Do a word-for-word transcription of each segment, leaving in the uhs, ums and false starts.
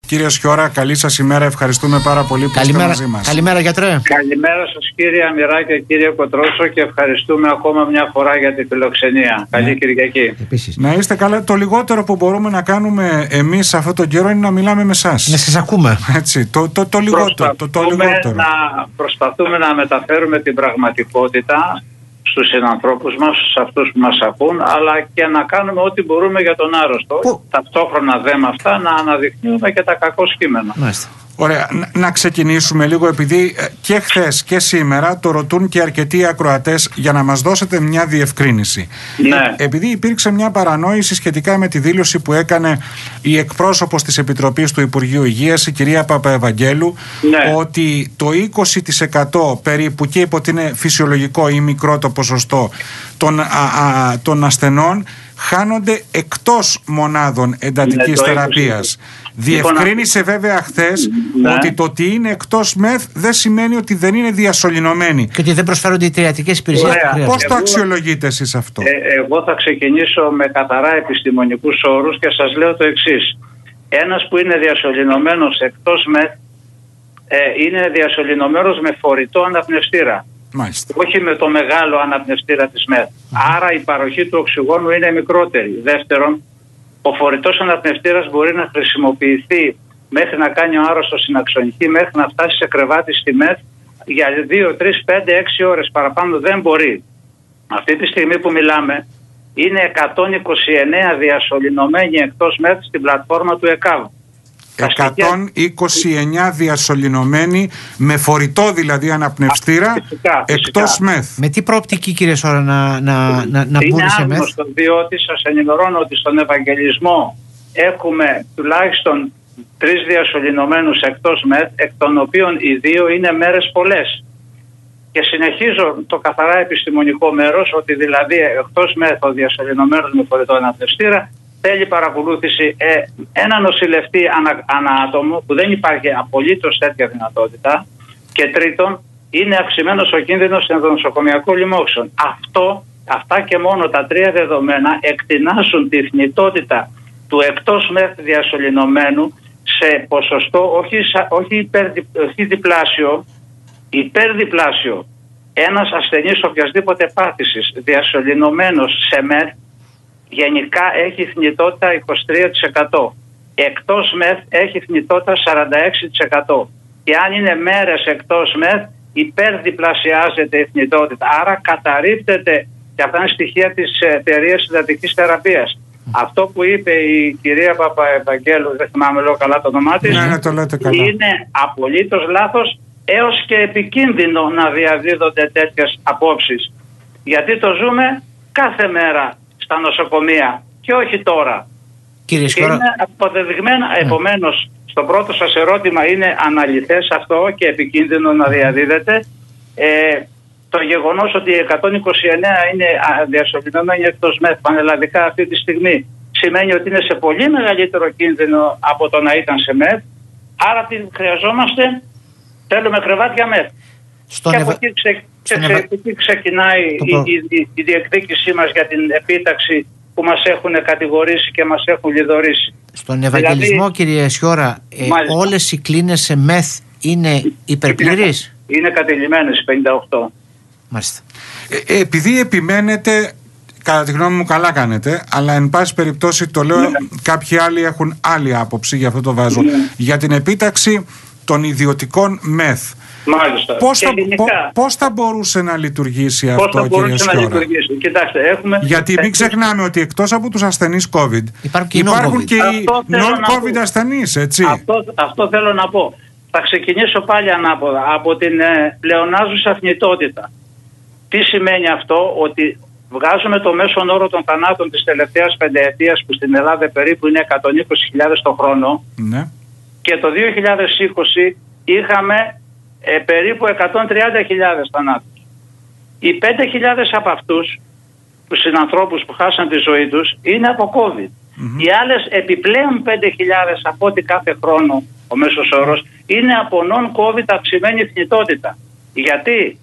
Κύριε Σιώρα, καλή σας ημέρα. Ευχαριστούμε πάρα πολύ που είστε μαζί μας. Καλημέρα, γιατρέ. Καλημέρα σας, κύριε Αμυρά και κύριε Κοτρόσο, και ευχαριστούμε ακόμα μια φορά για την φιλοξενία. Ναι. Καλή Κυριακή. Επίσης. Να είστε καλά. Το λιγότερο που μπορούμε να κάνουμε εμείς αυτόν τον καιρό είναι να μιλάμε με εσάς. Να σας ακούμε. Έτσι, το, το, το λιγότερο. Το, το λιγότερο. Να προσπαθούμε να μεταφέρουμε την πραγματικότητα στους συνανθρώπους μας, σε αυτούς που μας ακούν, αλλά και να κάνουμε ό,τι μπορούμε για τον άρρωστο. Που... Ταυτόχρονα δε με αυτά να αναδεικνύουμε και τα κακό σκήμενα. Μάλιστα. Ωραία, να ξεκινήσουμε λίγο, επειδή και χθες και σήμερα το ρωτούν και αρκετοί ακροατές, για να μας δώσετε μια διευκρίνηση. Ναι. Ε, επειδή υπήρξε μια παρανόηση σχετικά με τη δήλωση που έκανε η εκπρόσωπος της Επιτροπής του Υπουργείου Υγείας, η κυρία Παπαευαγγέλου, ναι, ότι το είκοσι τοις εκατό περίπου, και είπε ότι είναι φυσιολογικό ή μικρό το ποσοστό των, α, α, των ασθενών χάνονται εκτός μονάδων εντατικής ναι, θεραπείας. Διευκρίνησε βέβαια χθες, ναι, ότι το ότι είναι εκτός ΜΕΘ δεν σημαίνει ότι δεν είναι διασωληνωμένοι. Και ότι δεν προσφέρονται οι τριατικές υπηρεσίες. Πώς το αξιολογείτε εσείς αυτό? Ε, εγώ θα ξεκινήσω με καθαρά επιστημονικούς όρους και σας λέω το εξής. Ένας που είναι διασωληνωμένος εκτός ΜΕΘ ε, είναι διασωληνωμένος με φορητό αναπνευστήρα. Μάλιστα. Όχι με το μεγάλο αναπνευστήρα της ΜΕΘ. Mm-hmm. Άρα η παροχή του οξυγόνου είναι μικρότερη. Δεύτερον, ο φορητός αναπνευστήρας μπορεί να χρησιμοποιηθεί μέχρι να κάνει ο άρρωστος συναξονική, μέχρι να φτάσει σε κρεβάτι στη ΜΕΘ για δύο, τρεις, πέντε, έξι ώρες. Παραπάνω δεν μπορεί. Αυτή τη στιγμή που μιλάμε είναι εκατόν είκοσι εννέα διασωληνωμένοι εκτός ΜΕΘ στην πλατφόρμα του ΕΚΑΒ. εκατόν είκοσι εννέα διασωληνωμένοι με φορητό δηλαδή αναπνευστήρα φυσικά, εκτός φυσικά. ΜΕΘ. Με τι προοπτική, κύριε Σιώρα, να, να, να, να μπουν σε ΜΕΘ? Είναι άγνωστο, διότι σας ενημερώνω ότι στον Ευαγγελισμό έχουμε τουλάχιστον τρεις διασωληνωμένους εκτός ΜΕΘ, εκ των οποίων οι δύο είναι μέρες πολλές. Και συνεχίζω το καθαρά επιστημονικό μέρος, ότι δηλαδή εκτός ΜΕΘ ο διασωληνωμένος με φορητό αναπνευστήρα θέλει παρακολούθηση ε, ένα νοσηλευτή ανα, ανά άτομο, που δεν υπάρχει απολύτως τέτοια δυνατότητα. Και τρίτον, είναι αυξημένος ο κίνδυνος ενδονοσοκομιακών λοιμώξεων. Αυτό, αυτά και μόνο τα τρία δεδομένα εκτινάσουν τη θνητότητα του εκτός ΜΕΘ διασωληνωμένου σε ποσοστό όχι, όχι, υπερδι, όχι διπλάσιο, υπερδιπλάσιο. Ένας ασθενής οποιασδήποτε πάθησης διασωληνωμένος σε ΜΕΘ γενικά έχει θνητότητα είκοσι τρία τοις εκατό. Εκτός ΜΕΘ έχει θνητότητα σαράντα έξι τοις εκατό. Και αν είναι μέρες εκτός ΜΕΘ, υπερδιπλασιάζεται η θνητότητα. Άρα καταρρίπτεται, και αυτά είναι στοιχεία της εταιρείας συντατικής θεραπείας. Mm. Αυτό που είπε η κυρία Παπαευαγγέλου, δεν θυμάμαι λέω καλά το όνομά της, ναι, ναι, το λέτε καλά, είναι απολύτως λάθος, έως και επικίνδυνο να διαδίδονται τέτοιες απόψεις. Γιατί το ζούμε κάθε μέρα στα νοσοκομεία και όχι τώρα. Κύριε Σιώρα, είναι αποδεδειγμένα. Mm. Επομένως, στο πρώτο σας ερώτημα είναι αναλυθές αυτό και επικίνδυνο να διαδίδεται. Ε, το γεγονός ότι εκατόν είκοσι εννέα είναι διασωληνωμένοι εκτός ΜΕΘ πανελλαδικά αυτή τη στιγμή σημαίνει ότι είναι σε πολύ μεγαλύτερο κίνδυνο από το να ήταν σε ΜΕΘ. Άρα τι χρειαζόμαστε? Θέλουμε κρεβάτια ΜΕΘ. Στον και από εκεί ξε, ξε, ξε, ξεκινάει η, η, η διεκδίκησή μας για την επίταξη που μας έχουν κατηγορήσει και μας έχουν λιδωρήσει. Στον Ευαγγελισμό, δηλαδή, κύριε Σιώρα, ε, όλες οι κλίνες σε ΜΕΘ είναι υπερπληρείς? Είναι, είναι κατηλημμένες, πενήντα οκτώ. Μάλιστα. Ε, επειδή επιμένετε, κατά τη γνώμη μου καλά κάνετε, αλλά εν πάση περιπτώσει το λέω, ναι, κάποιοι άλλοι έχουν άλλη άποψη, γι' αυτό το βάζω, ναι, για την επίταξη των ιδιωτικών ΜΕΘ. Μάλιστα. Πώς θα, πώς θα μπορούσε να λυθουργήσει πώς αυτό, κύριε Σιώρα? Κοιτάξτε, έχουμε... Γιατί μην ξεχνάμε ότι εκτός από τους ασθενείς COVID υπάρχουν και, υπάρχουν non-COVID. και οι non-COVID ασθενείς, έτσι. Αυτό, αυτό θέλω να πω. Θα ξεκινήσω πάλι ανάποδα από την ε, πλεονάζουσα θνητότητα. Τι σημαίνει αυτό? Ότι βγάζουμε το μέσον όρο των θανάτων της τελευταίας πενταετίας, που στην Ελλάδα περίπου είναι εκατόν είκοσι χιλιάδες το χρόνο, ναι, και το δύο χιλιάδες είκοσι είχαμε ε, περίπου εκατόν τριάντα χιλιάδες θανάτους. Οι πέντε χιλιάδες από αυτούς, τους συνανθρώπους που χάσαν τη ζωή τους, είναι από COVID. Mm-hmm. Οι άλλες επιπλέον πέντε χιλιάδες από ό,τι κάθε χρόνο ο μέσος όρος είναι από non-COVID αυξημένη θνητότητα. Γιατί?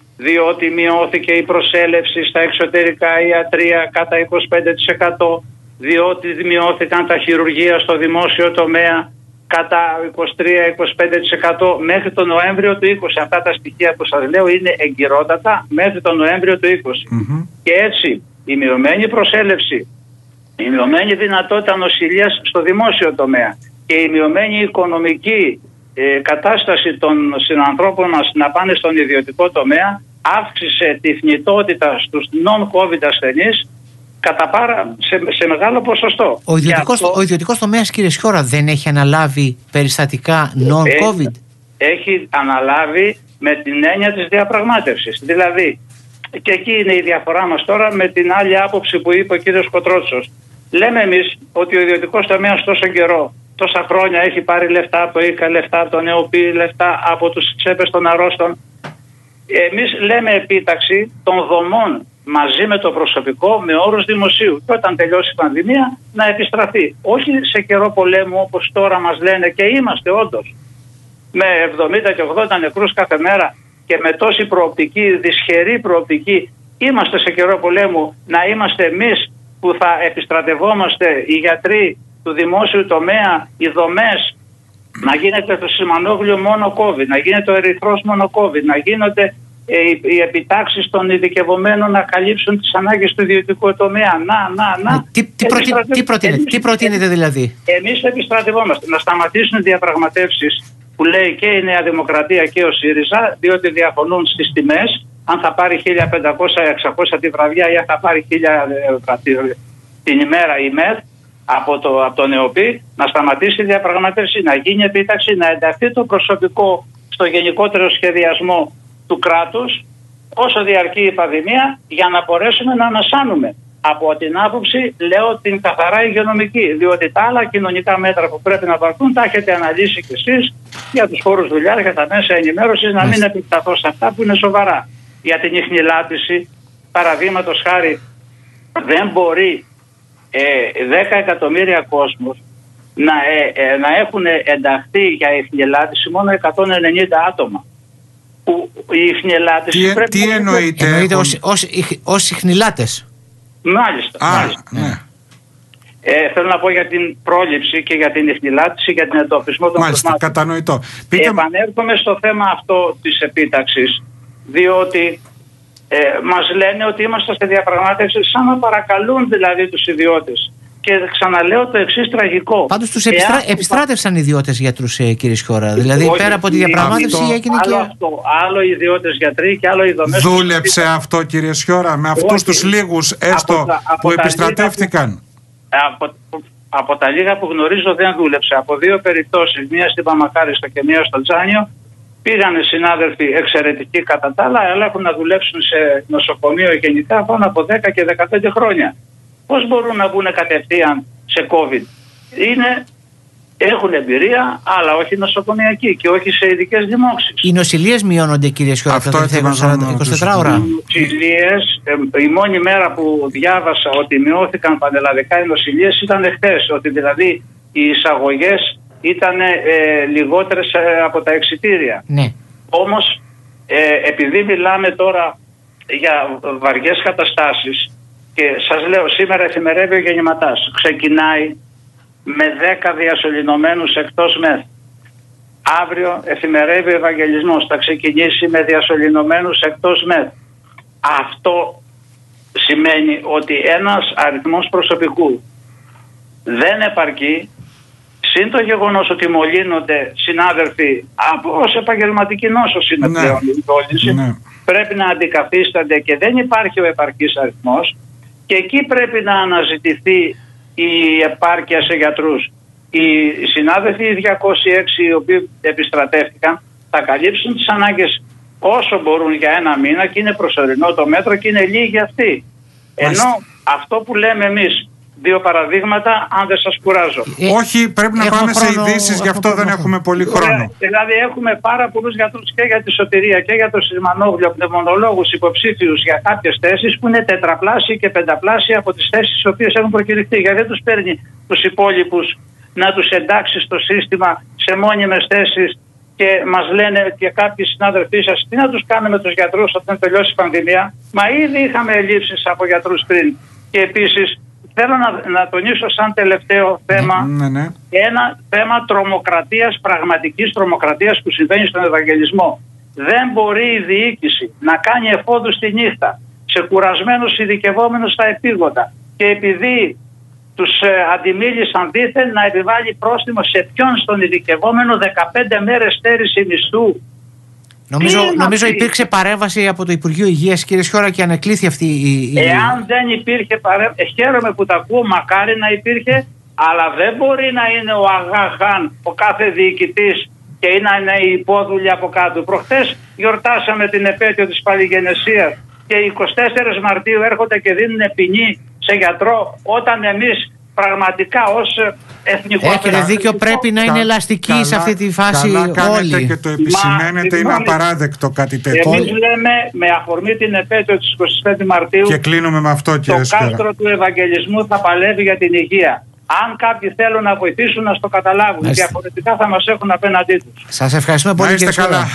Διότι μειώθηκε η προσέλευση στα εξωτερικά ιατρία κατά είκοσι πέντε τοις εκατό, διότι μειώθηκαν τα χειρουργεία στο δημόσιο τομέα, κατά είκοσι τρία με είκοσι πέντε τοις εκατό μέχρι τον Νοέμβριο του είκοσι. Αυτά τα στοιχεία που σας λέω είναι εγκυρότατα μέχρι τον Νοέμβριο του είκοσι. Mm-hmm. Και έτσι η μειωμένη προσέλευση, η μειωμένη δυνατότητα νοσηλείας στο δημόσιο τομέα και η μειωμένη οικονομική ε, κατάσταση των συνανθρώπων μας να πάνε στον ιδιωτικό τομέα αύξησε τη θνητότητα στους non-COVID ασθενείς κατά πάρα, σε, σε μεγάλο ποσοστό. Ο ιδιωτικός, αυτό, ο ιδιωτικός τομέας, κύριε Σιώρα, δεν έχει αναλάβει περιστατικά non-COVID? Έχει, έχει αναλάβει με την έννοια της διαπραγμάτευσης. Δηλαδή, και εκεί είναι η διαφορά μας τώρα με την άλλη άποψη που είπε ο κύριος Κοτρότσος. Λέμε εμείς ότι ο ιδιωτικός τομέας τόσο καιρό, τόσα χρόνια έχει πάρει λεφτά από το ΙΚΑ, λεφτά από το ΝΕΟΠΗ, λεφτά από τους τσέπες των αρρώστων. Εμείς λέμε επίταξη των δομών μαζί με το προσωπικό με όρους δημοσίου και όταν τελειώσει η πανδημία να επιστραφεί. Όχι σε καιρό πολέμου όπως τώρα μας λένε και είμαστε όντως με εβδομήντα και ογδόντα νεκρούς κάθε μέρα και με τόση προοπτική, δυσχερή προοπτική, είμαστε σε καιρό πολέμου να είμαστε εμείς που θα επιστρατευόμαστε οι γιατροί του δημόσιου τομέα, οι δομές, να γίνεται το Σιμανόγλιο μόνο COVID, να γίνεται ο ερυθρός μόνο COVID, να γίνονται ε, οι επιτάξεις των ειδικευομένων να καλύψουν τις ανάγκες του ιδιωτικού τομέα. Να, να, να. Τι, τι, προτι... τι, προτείνετε, τι προτείνετε δηλαδή? Εμείς επιστρατευόμαστε να σταματήσουν οι διαπραγματεύσεις που λέει και η Νέα Δημοκρατία και ο ΣΥΡΙΖΑ, διότι διαφωνούν στις τιμές, αν θα πάρει χίλια πεντακόσια με εξακόσια τη βραδιά ή αν θα πάρει χίλια την ημέρα η ΜΕΘ από το, από το ΝΕΟΠΗ, να σταματήσει η διαπραγματεύση, να γίνει επίταξη, να ενταχθεί το προσωπικό στο γενικότερο σχεδιασμό του κράτους όσο διαρκεί η πανδημία για να μπορέσουμε να ανασάνουμε. Από την άποψη, λέω, την καθαρά υγειονομική, διότι τα άλλα κοινωνικά μέτρα που πρέπει να πάρθουν τα έχετε αναλύσει κι εσείς για τους χώρους δουλειάς, για τα μέσα ενημέρωσης, να μην επεκταθώ σε αυτά που είναι σοβαρά. Για την ιχνηλάτηση, παραδείγματος χάρη, δεν μπορεί ε, δέκα εκατομμύρια κόσμος να, ε, ε, να έχουν ενταχθεί για ιχνηλάτηση μόνο εκατόν ενενήντα άτομα. Που η ιχνηλάτηση τι, πρέπει τι να εννοείται, εννοείται ως, ως, ως ιχνηλάτες. Μάλιστα. Α, μάλιστα. ναι. Ε, θέλω να πω για την πρόληψη και για την ιχνηλάτηση, για την εντοπισμό των Μάλιστα, κρουσμάτων. κατανοητό. Πείτε... Επανέρχομαι στο θέμα αυτό της επίταξης, διότι ε, μας λένε ότι είμαστε σε διαπραγμάτευση σαν να παρακαλούν δηλαδή τους ιδιώτες. Και ξαναλέω το εξής τραγικό. Πάντως τους επιστρα... Εάν... επιστράτευσαν ιδιώτες γιατρούς, ε, κύριε Σιώρα. Δηλαδή όχι, πέρα από τη διαπραγμάτευση αυτό, έγινε άλλο και... Αυτό, άλλο οι ιδιώτες γιατροί και άλλο οι δομές... Δούλεψε τους... αυτό, κύριε Σιώρα, με αυτούς τους λίγους έστω από τα, από που επιστρατεύτηκαν? Που, από, από τα λίγα που γνωρίζω δεν δούλεψε. Από δύο περιπτώσεις, μία στην Παμακάριστο και μία στο Τζάνιο, πήγανε συνάδελφοι εξαιρετικοί κατά τα άλλα, αλλά έχουν να δουλέψουν σε νοσοκομείο γενικά πάνω από δέκα και δεκαπέντε χρόνια. Πώς μπορούν να μπουν κατευθείαν σε COVID? Είναι, έχουν εμπειρία, αλλά όχι νοσοκομιακή και όχι σε ειδικές δημόξεις. Οι νοσηλίες μειώνονται, κύριε Σιώρα, αυτά τα είκοσι τέσσερα ώρα. Οι νοσηλίες, ε, η μόνη μέρα που διάβασα ότι μειώθηκαν πανελλαδικά οι νοσηλίες ήταν χθες. Ότι δηλαδή οι εισαγωγές ήταν ε, λιγότερες ε, από τα εξιτήρια. Ναι. Όμως, ε, επειδή μιλάμε τώρα για βαριές καταστάσεις, και σας λέω, σήμερα εφημερεύει ο γεννηματάς. Ξεκινάει με δέκα διασωληνωμένους εκτός ΜΕΘ. Αύριο εφημερεύει ο Ευαγγελισμός. Θα ξεκινήσει με διασωληνωμένους εκτός ΜΕΘ. Αυτό σημαίνει ότι ένας αριθμός προσωπικού δεν επαρκεί. Συν το γεγονός ότι μολύνονται συνάδελφοι από ως επαγγελματική νόσος είναι ναι. πλέον η δόλυνση. Ναι. Πρέπει να αντικαθίστανται και δεν υπάρχει ο επαρκής αριθμός. Και εκεί πρέπει να αναζητηθεί η επάρκεια σε γιατρούς. Οι συνάδελφοι οι διακόσιοι έξι οι οποίοι επιστρατεύτηκαν θα καλύψουν τις ανάγκες όσο μπορούν για ένα μήνα και είναι προσωρινό το μέτρο και είναι λίγοι αυτοί. Ενώ αυτό που λέμε εμείς, δύο παραδείγματα, αν δεν σας κουράζω. Ε, Όχι, πρέπει να πάμε χρόνο, σε ειδήσεις, γι' αυτό δεν έχουμε πολύ χρόνο. Δηλαδή έχουμε πάρα πολλούς γιατρούς και για τη σωτηρία και για το Σιμανόγλιο, πνευμονολόγους υποψήφιους για κάποιες θέσεις που είναι τετραπλάσιοι και πενταπλάσιοι από τις θέσεις τις οποίες έχουν προκηρυχθεί. Γιατί δεν τους παίρνει τους υπόλοιπους να τους εντάξει στο σύστημα σε μόνιμες θέσεις και μας λένε και κάποιοι συνάδελφοί σας τι να τους κάνουμε με τους γιατρούς όταν τελειώσει η πανδημία. Μα ήδη είχαμε ελλείψεις από γιατρούς πριν. Και επίσης θέλω να, να τονίσω σαν τελευταίο θέμα ναι, ναι. ένα θέμα τρομοκρατίας, πραγματικής τρομοκρατίας που συμβαίνει στον Ευαγγελισμό. Δεν μπορεί η διοίκηση να κάνει εφόδους τη νύχτα σε κουρασμένους ειδικευόμενους στα επίγοντα και επειδή τους ε, αντιμίλησαν δήθεν να επιβάλλει πρόστιμο σε ποιον στον ειδικευόμενο δεκαπέντε μέρες στέρηση μισθού. Νομίζω, νομίζω υπήρξε παρέμβαση από το Υπουργείο Υγείας, κύριε Σιώρα, και ανεκλήθη αυτή η... η... Εάν δεν υπήρχε παρέμβαση, χαίρομαι που τα ακούω, μακάρι να υπήρχε, αλλά δεν μπορεί να είναι ο Αγάχαν ο κάθε διοικητής και να είναι οι υπόδουλοι από κάτω. Προχθές γιορτάσαμε την επέτειο της Παλιγενεσίας και εικοστή τέταρτη Μαρτίου έρχονται και δίνουν ποινή σε γιατρό, όταν εμείς πραγματικά ως εθνικό... Έχετε δίκιο, πρέπει να είναι ελαστική καλά, σε αυτή τη φάση καλά όλοι. Καλά και το επισημαίνετε, είναι απαράδεκτο κάτι τέτοιο. Εμείς λέμε με αφορμή την επέτειο της εικοστής πέμπτης Μαρτίου και κλείνουμε με αυτό, κύριε το κάστρο του Ευαγγελισμού θα παλεύει για την υγεία. Αν κάποιοι θέλουν να βοηθήσουν, να το καταλάβουν. Διαφορετικά θα μας έχουν απέναντί τους. Σας ευχαριστούμε πολύ, κύριε Σιώρα.